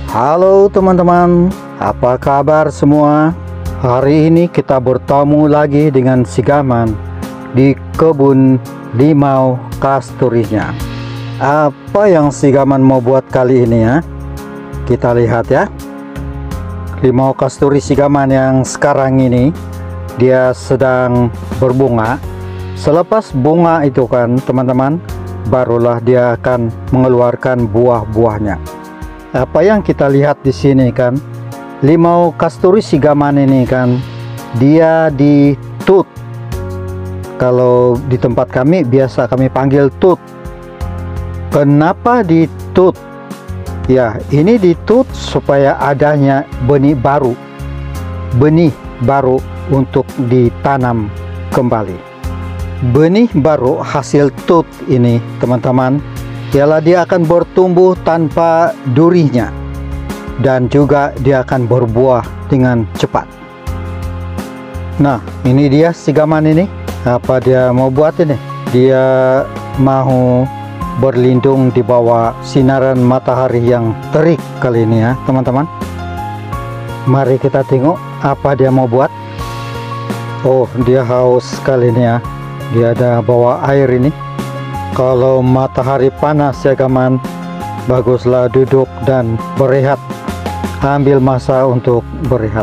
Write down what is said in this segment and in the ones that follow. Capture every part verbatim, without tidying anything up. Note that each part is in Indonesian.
Halo teman-teman, apa kabar semua? Hari ini kita bertemu lagi dengan si Gaman di kebun limau kasturinya. Apa yang si Gaman mau buat kali ini ya? Kita lihat ya. Limau kasturi si Gaman yang sekarang ini dia sedang berbunga. Selepas bunga itu kan teman-teman, barulah dia akan mengeluarkan buah-buahnya. Apa yang kita lihat di sini kan, limau kasturi si Gaman ini kan, dia ditut. Kalau di tempat kami biasa kami panggil tut. Kenapa ditut? Ya, ini ditut supaya adanya benih baru, benih baru untuk ditanam kembali. Benih baru hasil tut ini teman-teman, ialah dia akan bertumbuh tanpa durinya dan juga dia akan berbuah dengan cepat. Nah, ini dia si Gaman ini. Apa dia mau buat ini? Dia mau berlindung di bawah sinaran matahari yang terik kali ini ya teman-teman. Mari kita tengok apa dia mau buat. Oh, dia haus kali ini ya. Dia ada bawa air ini. Kalau matahari panas ya Gaman, baguslah duduk dan berehat. Ambil masa untuk berehat.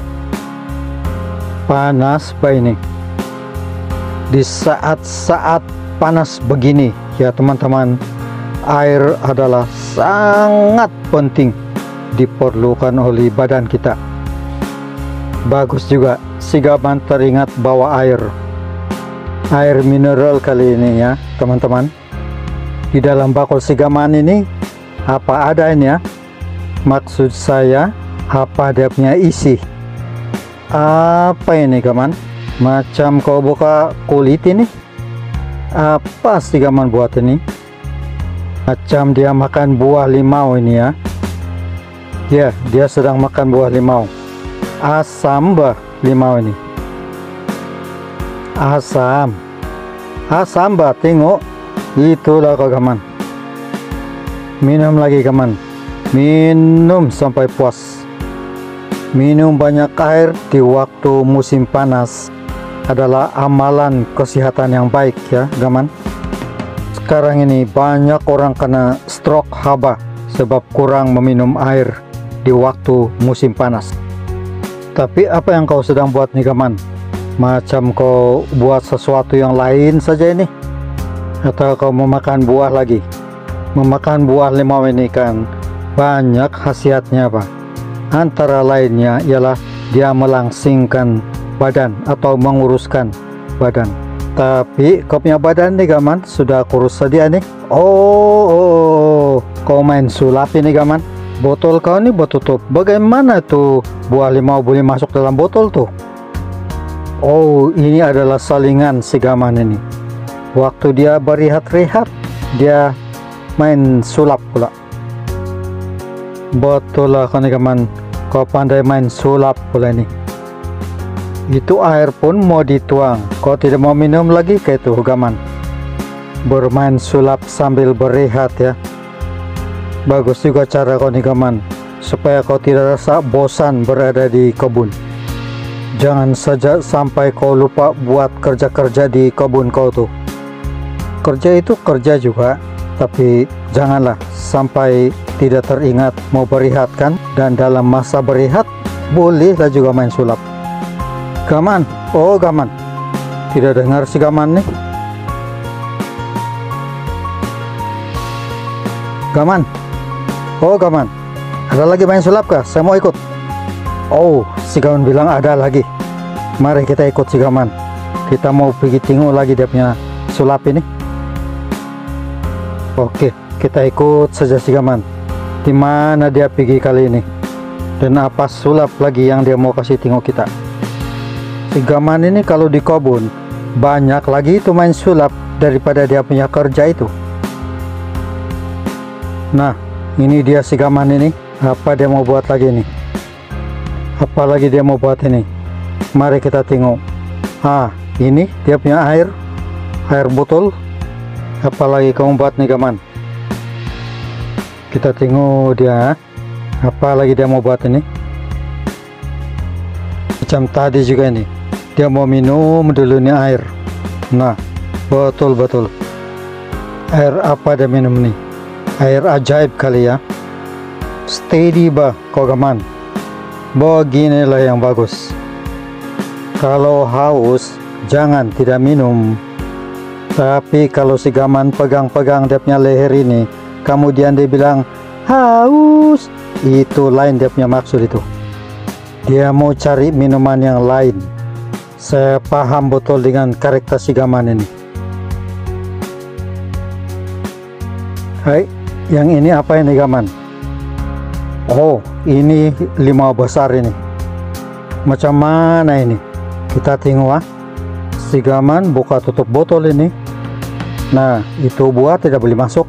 Panas apa ini? Di saat-saat panas begini ya teman-teman, air adalah sangat penting diperlukan oleh badan kita. Bagus juga si Gaman teringat bawa air. Air mineral kali ini ya teman-teman. Di dalam bakul si Gaman ini apa adanya, maksud saya apa dia punya isi. Apa ini Gaman? Macam kau buka kulit ini. Apa si Gaman buat ini? Macam dia makan buah limau ini ya. Ya, dia sedang makan buah limau. Asam bah limau ini. Asam. Asam bah, tengok. Itulah kau Gaman. Minum lagi Gaman. Minum sampai puas. Minum banyak air di waktu musim panas adalah amalan kesehatan yang baik ya Gaman. Sekarang ini banyak orang kena stroke haba sebab kurang meminum air di waktu musim panas. Tapi apa yang kau sedang buat nih Gaman? Macam kau buat sesuatu yang lain saja ini? Atau kau memakan buah lagi? Memakan buah limau ini kan banyak khasiatnya Pak. Antara lainnya ialah dia melangsingkan badan atau menguruskan badan. Tapi kau punya badan nih Gaman sudah kurus saja nih. Oh, oh, kau main sulap ini Gaman. Botol kau ini bertutup. Bagaimana tuh buah limau boleh masuk dalam botol tuh? Oh, ini adalah salingan si Gaman ini. Waktu dia berehat-rehat, dia main sulap pula. Betul lah kau nih Gaman, kau pandai main sulap pula ini. Itu air pun mau dituang, kau tidak mau minum lagi kayak itu Gaman. Bermain sulap sambil berehat ya. Bagus juga cara kau nih Gaman, supaya kau tidak rasa bosan berada di kebun. Jangan saja sampai kau lupa buat kerja-kerja di kebun kau tuh. Kerja itu kerja juga, tapi janganlah sampai tidak teringat mau berehat kan. Dan dalam masa berehat bolehlah juga main sulap. Gaman, oh Gaman, tidak dengar si Gaman nih. Gaman, oh Gaman, ada lagi main sulap kah? Saya mau ikut. Oh, si Gaman bilang ada lagi. Mari kita ikut si Gaman. Kita mau pergi tengok lagi dia punya sulap ini. Oke, kita ikut saja si Gaman. Di mana dia pergi kali ini? Dan apa sulap lagi yang dia mau kasih tengok kita? Si Gaman ini kalau di kebun banyak lagi itu main sulap daripada dia punya kerja itu. Nah, ini dia si Gaman ini. Apa dia mau buat lagi nih? Apa lagi dia mau buat ini? Mari kita tengok. Ah, ini dia punya air, air botol. Apalagi kamu buat nih Gaman? Kita tengok dia. Apa lagi dia mau buat ini? Macam tadi juga ini, dia mau minum dulu nih air. Nah, betul-betul. Air apa dia minum nih? Air ajaib kali ya. Steady bah, kogaman. Beginilah yang bagus. Kalau haus, jangan tidak minum. Tapi kalau si gaman pegang-pegang dia punya leher ini, kemudian dia bilang haus, itu lain dia punya maksud itu. Dia mau cari minuman yang lain. Saya paham betul dengan karakter si gaman ini. Hai, yang ini apa ini gaman? Oh, ini limau besar ini. Macam mana ini? Kita tengok ah. Si gaman buka tutup botol ini. Nah, itu buah tidak boleh masuk.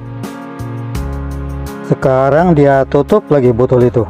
Sekarang dia tutup lagi botol itu.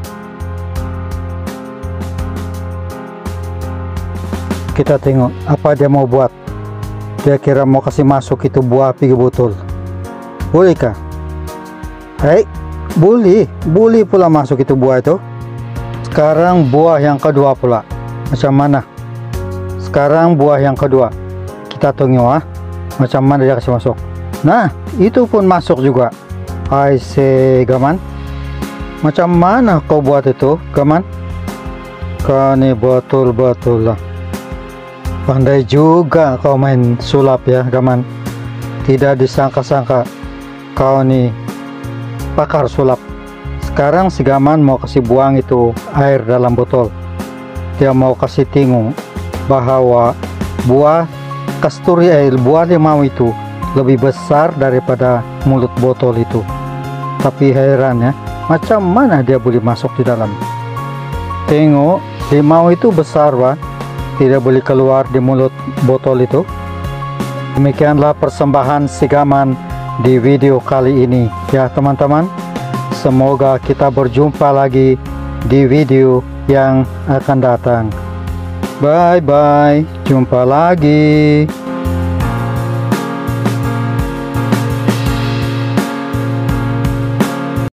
Kita tengok apa dia mau buat. Dia kira mau kasih masuk itu buah api ke botol. Bolehkah? Hei, boleh. Boleh pula masuk itu buah itu. Sekarang buah yang kedua pula. Macam mana? Sekarang buah yang kedua. Kita tengok ah. Macam mana dia kasih masuk. Nah, itu pun masuk juga. Hai se gaman. Macam mana kau buat itu gaman? Kau ni betul-betul lah. Pandai juga kau main sulap ya gaman. Tidak disangka-sangka kau ni pakar sulap. Sekarang si gaman mau kasih buang itu air dalam botol. Dia mau kasih tengok bahwa buah kasturi air buah limau itu lebih besar daripada mulut botol itu. Tapi heran ya, macam mana dia boleh masuk di dalam? Tengok, limau itu besar Pak, tidak boleh keluar di mulut botol itu. Demikianlah persembahan si gaman di video kali ini ya teman-teman. Semoga kita berjumpa lagi di video yang akan datang. Bye bye, jumpa lagi.